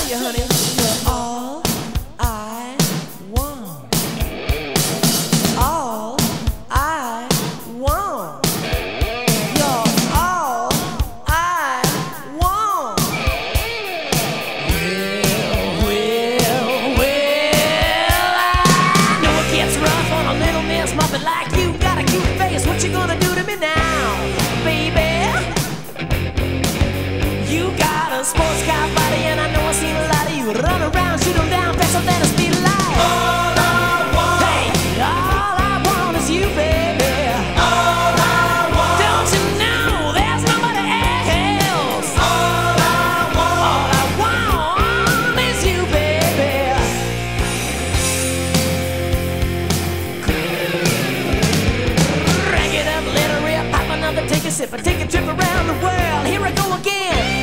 you, honey, you're all I want. All I want. You're all I want. I know it gets rough on a little Miss Muffet like you. Got a cute face, what you gonna do to me now, baby? You got a sports car body, and I know I've seen a lot of you run around, shoot them down faster than a speed light. All I want, hey, all I want is you, baby. All I want, don't you know there's nobody else? All I want is you, baby. Crank it up, let her rip, pop another, take a sip, and take a trip around the world. Here I go again.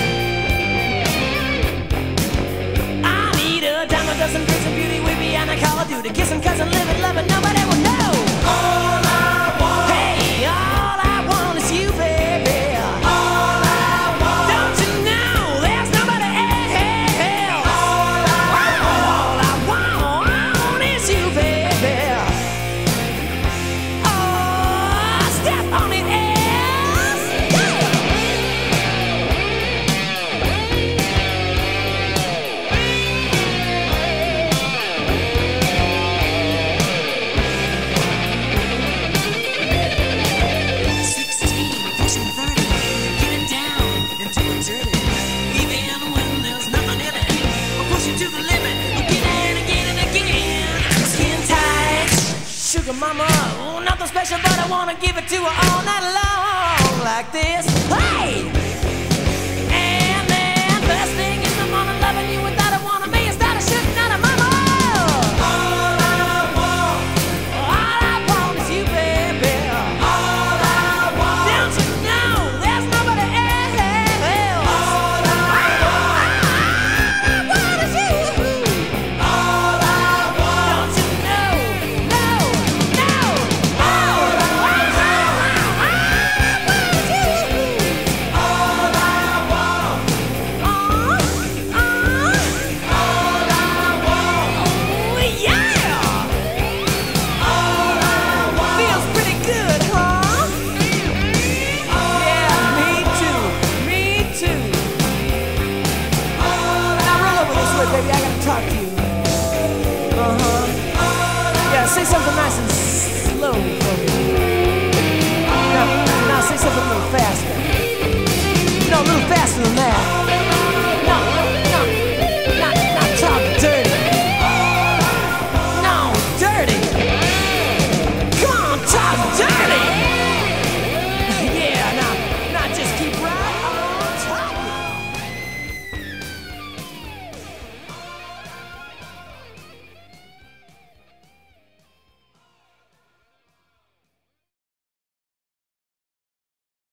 Dozen bricks of beauty way beyond a Call of Duty. Kissing, cousin, living, loving, nobody will know. All I want, hey, all I want is you, baby. All I want, don't you know there's nobody else? All I want is you, baby. Oh, step on it, ass. Yeah. Sugar mama, oh, nothing special, but I wanna give it to her all night long like this. Hey!